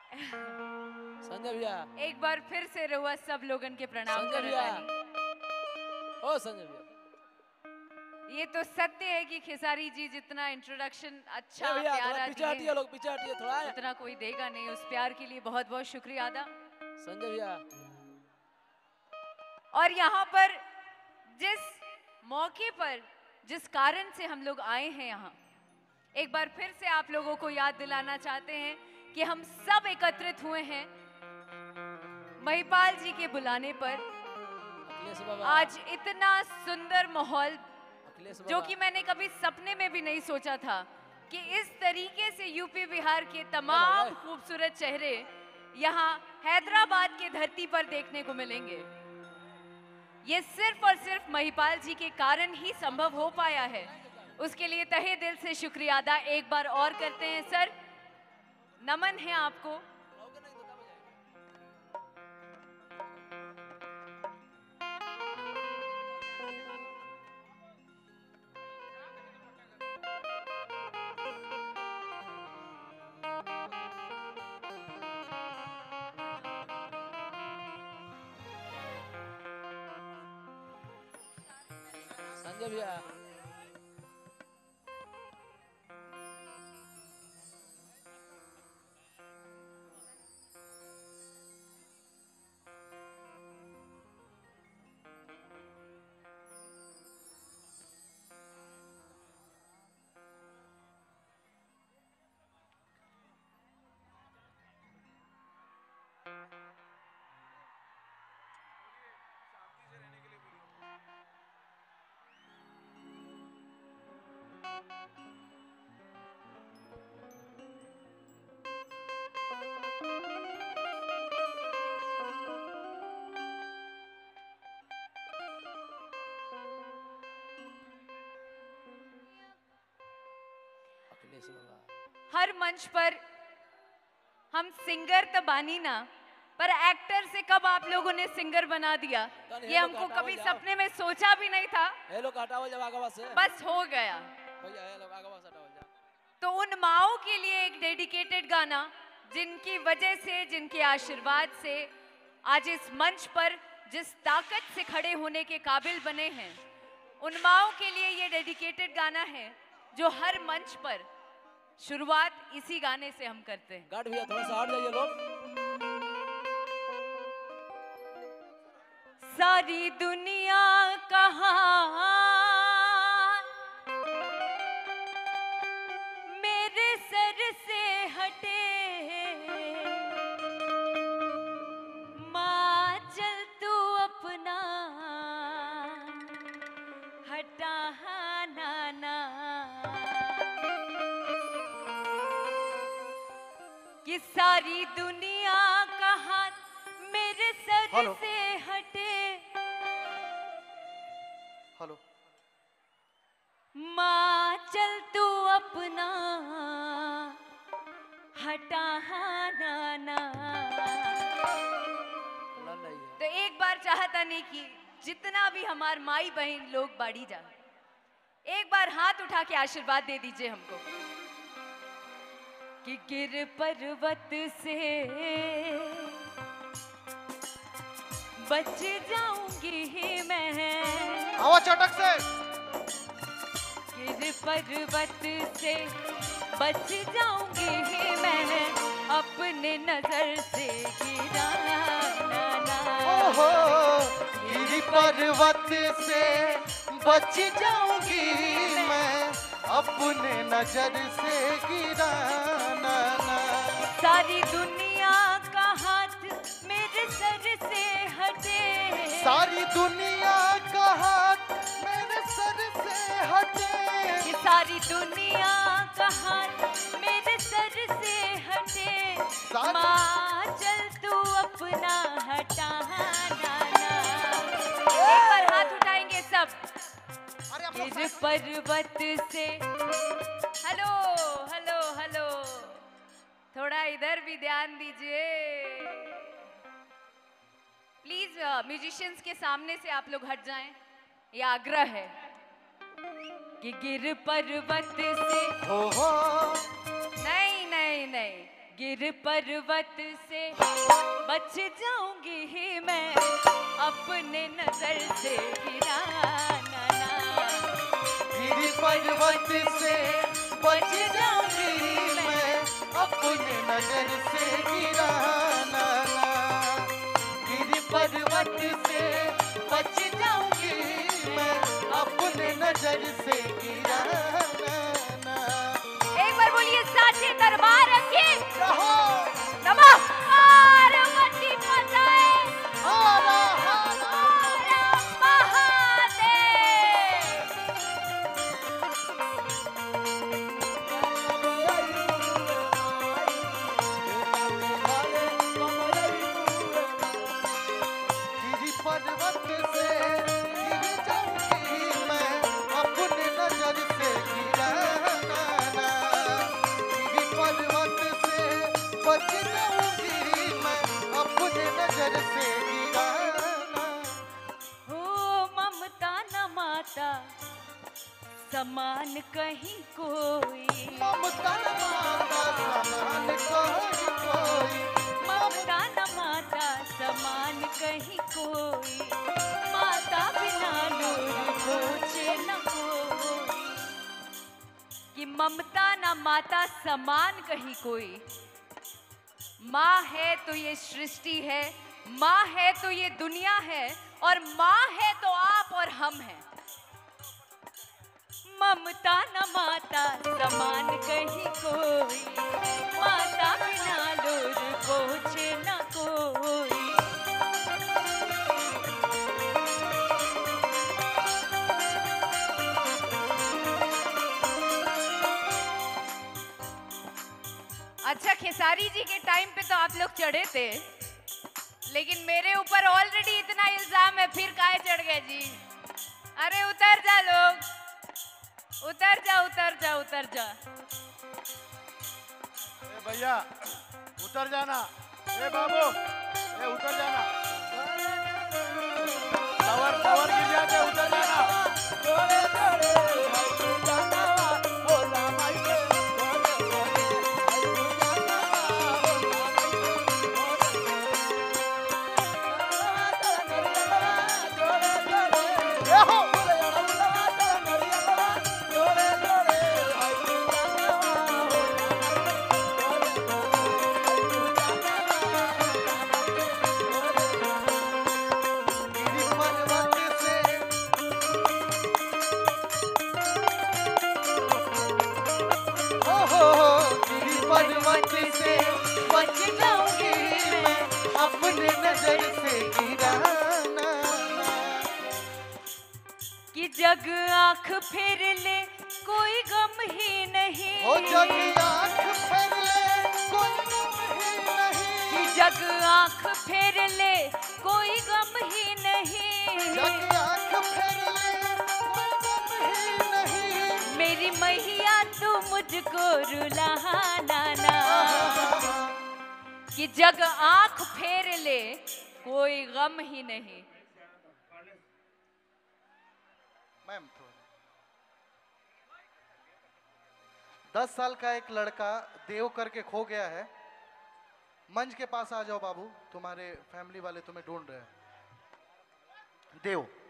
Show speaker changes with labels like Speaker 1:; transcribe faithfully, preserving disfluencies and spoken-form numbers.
Speaker 1: संजय भैया
Speaker 2: एक बार फिर से रहुआ सब लोगन के प्रणाम
Speaker 1: संजय भैया
Speaker 2: करतानी।
Speaker 1: ओ संजय भैया
Speaker 2: ये तो सत्य है कि खेसारी जी जितना इंट्रोडक्शन अच्छा
Speaker 1: भैया
Speaker 2: प्यारा
Speaker 1: थोड़ा पीछे हटिए
Speaker 2: दिए
Speaker 1: लोग पीछे हटिए थोड़ा
Speaker 2: उतना कोई देगा नहीं। उस प्यार के लिए बहुत बहुत शुक्रिया अदा।
Speaker 1: संजय भैया
Speaker 2: और यहाँ पर जिस मौके पर जिस कारण से हम लोग आए हैं यहाँ, एक बार फिर से आप लोगों को याद दिलाना चाहते हैं कि हम सब एकत्रित हुए हैं महिपाल जी के बुलाने पर।
Speaker 1: अखिलेश बाबा
Speaker 2: आज इतना सुंदर माहौल
Speaker 1: अखिलेश
Speaker 2: जो
Speaker 1: बाबा
Speaker 2: कि मैंने कभी सपने में भी नहीं सोचा था कि इस तरीके से यूपी बिहार के तमाम खूबसूरत चेहरे यहाँ हैदराबाद के धरती पर देखने को मिलेंगे। ये सिर्फ और सिर्फ महिपाल जी के कारण ही संभव हो पाया है। उसके लिए तहे दिल से शुक्रिया अदा एक बार और करते हैं। सर, नमन है आपको।
Speaker 1: संजय भैया अखिलेश बाबा
Speaker 2: हर मंच पर हम सिंगर तो बानी ना, पर एक्टर से कब आप लोगों ने सिंगर बना दिया, ये हमको कभी सपने में सोचा भी नहीं था।
Speaker 1: ये लोग हटाओ जब आगे से
Speaker 2: बस हो गया।
Speaker 1: भैया ये लोग आगे से हटाओ जा।
Speaker 2: तो उन माओं के लिए एक डेडिकेटेड गाना जिनकी वजह से, जिनके आशीर्वाद से आज इस मंच पर जिस ताकत से खड़े होने के काबिल बने हैं, उन माओं के लिए ये डेडिकेटेड गाना है जो हर मंच पर शुरुआत इसी गाने से हम करते हैं।
Speaker 1: गार्ड भैया थोड़ा सा हट जाइए लोग।
Speaker 2: सारी दुनिया कहाँ मेरे सर से हटे, माँ चल तू अपना हटा नाना, कि सारी दुनिया का हाथ मेरे सर
Speaker 3: हेलो।
Speaker 2: से हटे,
Speaker 3: हेलो
Speaker 2: माँ चल तू अपना हटा नाना। तो एक बार चाहता नहीं कि जितना भी हमार माई बहन लोग बाड़ी जा, एक बार हाथ उठा के आशीर्वाद दे दीजिए हमको कि गिर पर्वत से बच जाऊंगी मैं,
Speaker 3: आवाज चटक से।
Speaker 2: गिर पर्वत से बच जाऊंगी मैं, अपने नजर से गिराना।
Speaker 3: ओहो गिरी पर्वत से बच जाऊंगी मैं, अपने नजर से गिराना।
Speaker 2: सारी दुनिया का हाथ मेरे सर से हटे,
Speaker 3: सारी दुनिया का हाथ मेरे सर से हटे,
Speaker 2: कि सारी दुनिया का हाथ मेरे सर से हटे,
Speaker 3: सारी-
Speaker 2: माँ चल तू अपना हटा नाना। एक बार हाथ उठाएंगे सब।
Speaker 3: अरे आप लोग
Speaker 2: गिर पर्वत से, हेलो हेलो हेलो, थोड़ा इधर भी ध्यान दीजिए प्लीज। म्यूजिशियंस के सामने से आप लोग हट जाएं, ये आग्रह है कि गिर पर्वत से,
Speaker 3: हो हो
Speaker 2: नहीं नहीं नहीं, गिर पर्वत से बच जाऊंगी ही मैं, अपने नजर से गिराना ना।
Speaker 3: गिर पर्वत से बच जाऊंगी मैं, अपने नजर से गिराना ना। गिर पर्वत से बच जाऊंगी मैं, अपने नजर से गिराना ना।
Speaker 2: एक बार बोलिए साचे दरबार रखे
Speaker 3: रहो
Speaker 2: नमः पार्वती माताए
Speaker 3: हरा हरा
Speaker 2: महादेव।
Speaker 3: गिर पर्वत से गिर जाऊंगी मैं, अपने नजर से गिराना ना। गिर पर्वत से बच जाऊंगी मैं, अपने नजर से गिराना।
Speaker 2: हो ममता न माता समान कहीं कोई,
Speaker 3: ममता न माता समान कोई कोई,
Speaker 2: ममता न माता समान कहीं कोई, माता बिना नूर पूछे न कोई। कि ममता न माता समान कहीं कोई। माँ है तो ये सृष्टि है, माँ है तो ये दुनिया है, और माँ है तो आप और हम हैं। ममता न माता समान कहीं कोई, माता बिना लोर पोछे न कोई। अच्छा, खेसारी जी के टाइम पे तो आप लोग चढ़े थे, लेकिन मेरे ऊपर ऑलरेडी इतना इल्जाम है, फिर काहे चढ़ गए जी? अरे उतर जा लोग, उतर जा उतर जा उतर जा।
Speaker 4: ए भैया उतर जाना, ए बाबू ए उतर जाना, टावर टावर गिर जाते, उतर जाना।
Speaker 3: पर्वत से बच जाऊंगी मैं, अपने नजर से गिराना ना।
Speaker 2: कि जग आंख फेर ले कोई गम ही नहीं,
Speaker 3: हो जग आंख फेर ले कोई गम ही नहीं,
Speaker 2: कि जग आंख फेर ले कोई गम ही नहीं।
Speaker 3: जग आंख फेर ले कोई गम ही नहीं।
Speaker 2: मेरी मैया तू मुझको रुलाना ना। कि जग आंख फेर ले कोई गम ही नहीं।
Speaker 3: मैम दस साल का एक लड़का देव करके खो गया है। मंच के पास आ जाओ बाबू, तुम्हारे फैमिली वाले तुम्हें ढूंढ रहे हैं। देव